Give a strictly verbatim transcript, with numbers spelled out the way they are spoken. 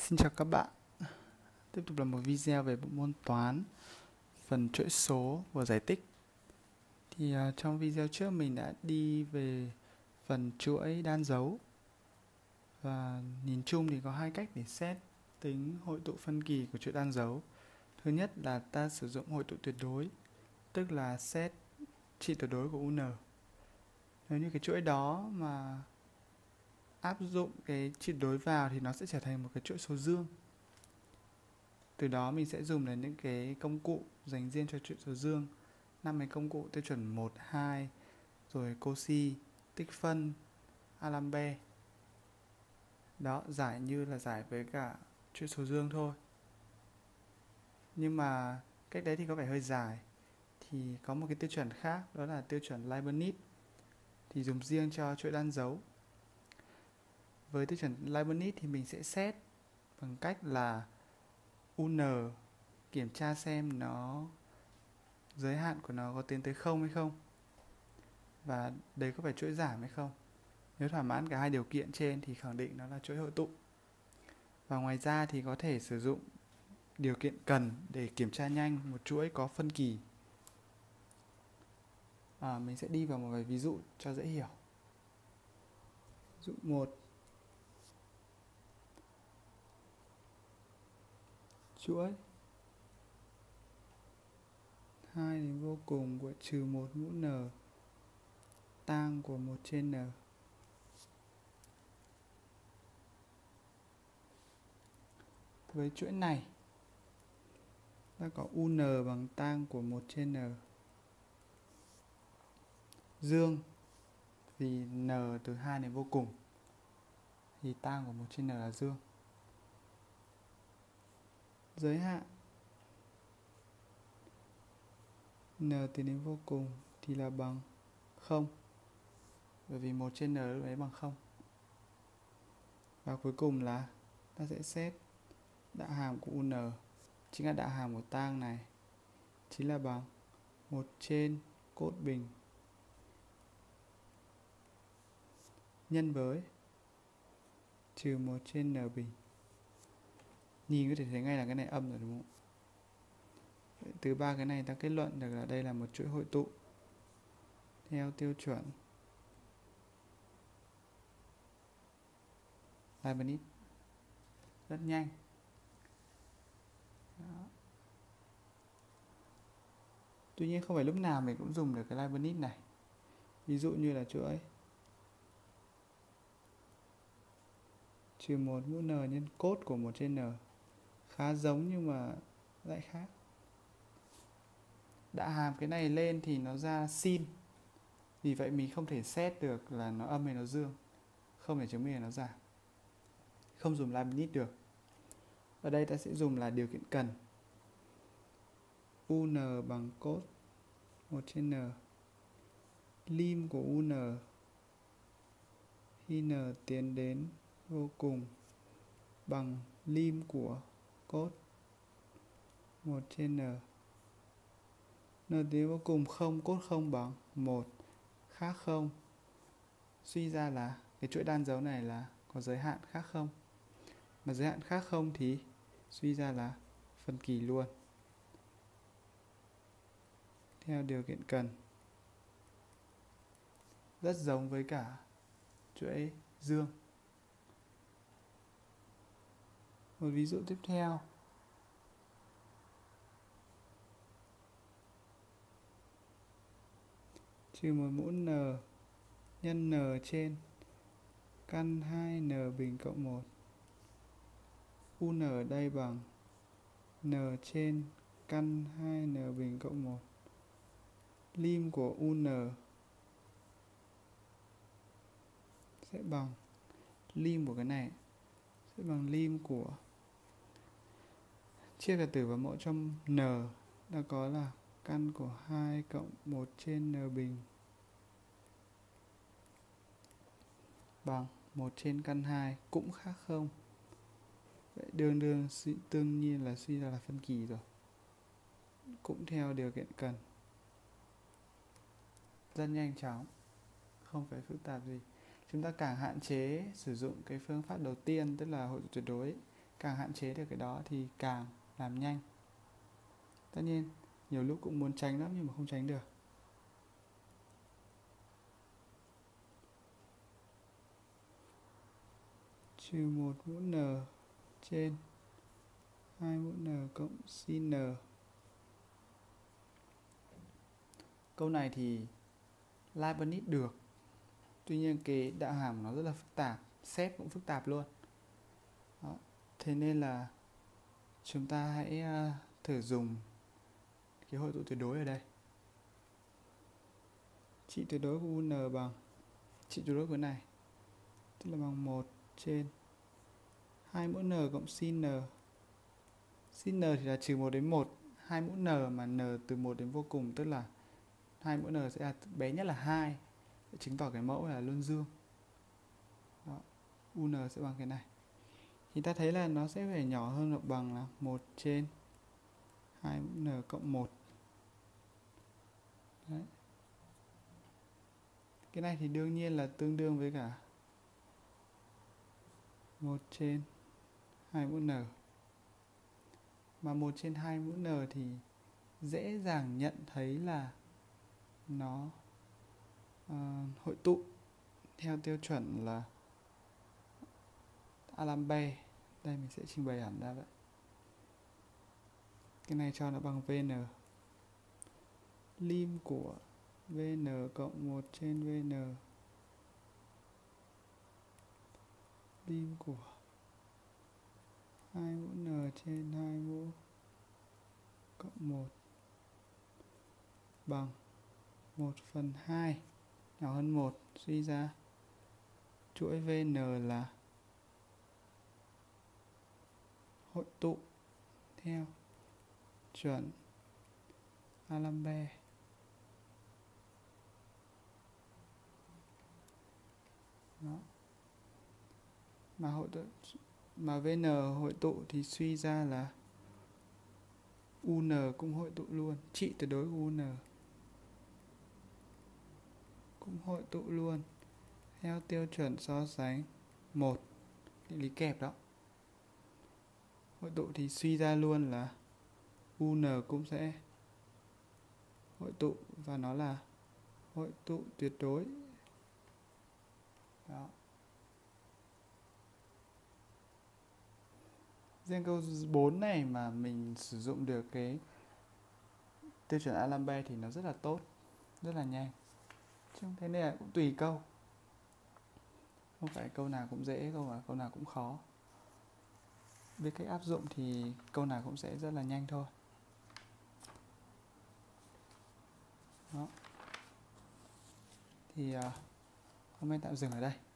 Xin chào các bạn. Tiếp tục là một video về bộ môn toán, phần chuỗi số và giải tích. Thì uh, trong video trước mình đã đi về phần chuỗi đan dấu. Và nhìn chung thì có hai cách để xét tính hội tụ phân kỳ của chuỗi đan dấu. Thứ nhất là ta sử dụng hội tụ tuyệt đối, tức là xét trị tuyệt đối của u en. Nếu như cái chuỗi đó mà áp dụng cái trị tuyệt đối vào thì nó sẽ trở thành một cái chuỗi số dương. Từ đó mình sẽ dùng đến những cái công cụ dành riêng cho chuỗi số dương. năm cái công cụ tiêu chuẩn một, hai, rồi Cauchy, tích phân, Alembert. Đó, giải như là giải với cả chuỗi số dương thôi. Nhưng mà cách đấy thì có vẻ hơi dài. Thì có một cái tiêu chuẩn khác, đó là tiêu chuẩn Leibniz. Thì dùng riêng cho chuỗi đan dấu. Với tiêu chuẩn Leibniz thì mình sẽ xét bằng cách là u en kiểm tra xem nó giới hạn của nó có tiến tới không hay không, và đấy có phải chuỗi giảm hay không. Nếu thỏa mãn cả hai điều kiện trên thì khẳng định nó là chuỗi hội tụ. Và ngoài ra thì có thể sử dụng điều kiện cần để kiểm tra nhanh một chuỗi có phân kỳ. à, Mình sẽ đi vào một vài ví dụ cho dễ hiểu. Ví dụ một, chuỗi hai đến vô cùng của trừ một mũ n tang của một trên n. Với chuỗi này ta có u en bằng tang của một trên n. Dương vì n từ hai đến vô cùng thì tang của một trên n là dương. Giới hạn n tiến đến vô cùng thì là bằng không, bởi vì một trên n lúc đấy bằng không. Và cuối cùng là ta sẽ xét đạo hàm của u en, chính là đạo hàm của tang này, chính là bằng một trên cốt bình nhân với trừ một trên n bình. Nhìn có thể thấy ngay là cái này âm rồi đúng không? Từ ba cái này ta kết luận được là đây là một chuỗi hội tụ theo tiêu chuẩn Leibniz. Rất nhanh. Đó. Tuy nhiên không phải lúc nào mình cũng dùng được cái Leibniz này. Ví dụ như là chuỗi trừ một mũ n nhân cốt của một trên n. Khá giống nhưng mà lại khác. Đạo hàm cái này lên thì nó ra sin. Vì vậy mình không thể xét được là nó âm hay nó dương. Không thể chứng minh là nó giảm. Không dùng Leibniz được. Ở đây ta sẽ dùng là điều kiện cần. u en bằng cos một trên n. Lim của u en khi n tiến đến vô cùng bằng lim của cos một trên n. N tiến vô cùng không, cos không bằng một, khác không. Suy ra là cái chuỗi đan dấu này là có giới hạn khác không. Mà giới hạn khác không thì suy ra là phân kỳ luôn. Theo điều kiện cần. Rất giống với cả chuỗi dương. Một ví dụ tiếp theo. Trừ một mũ n nhân n trên căn hai n bình cộng một. u en ở đây bằng n trên căn hai n bình cộng một. Lim của u en sẽ bằng lim của cái này sẽ bằng lim của chia cả tử và mẫu trong n đã có là căn của hai cộng một trên n bình bằng một trên căn hai, cũng khác không. Vậy đương đương tương nhiên là suy ra là phân kỳ rồi. Cũng theo điều kiện cần. Rất nhanh chóng, không phải phức tạp gì. Chúng ta càng hạn chế sử dụng cái phương pháp đầu tiên, tức là hội tụ tuyệt đối, càng hạn chế được cái đó thì càng làm nhanh. Tất nhiên nhiều lúc cũng muốn tránh lắm nhưng mà không tránh được. Trừ một mũ n trên hai mũ n cộng sin n. Câu này thì Leibniz được. Tuy nhiên cái đạo hàm nó rất là phức tạp, xét cũng phức tạp luôn. Đó. Thế nên là chúng ta hãy uh, thử dùng cái hội tụ tuyệt đối ở đây. Trị tuyệt đối của u n bằng trị tuyệt đối của này, tức là bằng một trên hai mũ n cộng sin n. Sin n thì là trừ một đến một, hai mũ n mà n từ một đến vô cùng, tức là hai mũ n sẽ là bé nhất là hai, để chứng tỏ cái mẫu là luôn dương. Đó. u n sẽ bằng cái này. Thì ta thấy là nó sẽ phải nhỏ hơn hoặc bằng là một trên hai mũ n cộng một. Đấy. Cái này thì đương nhiên là tương đương với cả một trên hai mũ n. Mà một trên hai mũ n thì dễ dàng nhận thấy là nó uh, hội tụ theo tiêu chuẩn là D'Alembert. Đây mình sẽ trình bày hẳn ra vậy. Cái này cho nó bằng Vn. Lim của Vn cộng một trên Vn. Lim của hai mũ n trên hai mũ cộng một bằng một phần hai nhỏ hơn một, suy ra chuỗi Vn là hội tụ theo chuẩn D'Alembert. Đó. Mà hội tụ mà Vn hội tụ thì suy ra là Un cũng hội tụ luôn, trị tuyệt đối của Un cũng hội tụ luôn theo tiêu chuẩn so sánh một, định lý kẹp đó. Hội tụ thì suy ra luôn là Un cũng sẽ hội tụ và nó là hội tụ tuyệt đối. Đó. Riêng câu bốn này mà mình sử dụng được cái tiêu chuẩn D'Alembert thì nó rất là tốt, rất là nhanh. Chứ thế nên là cũng tùy câu. Không phải câu nào cũng dễ, câu nào, câu nào cũng khó. Với cách áp dụng thì câu nào cũng sẽ rất là nhanh thôi. Đó. Thì uh, hôm nay tạm dừng ở đây.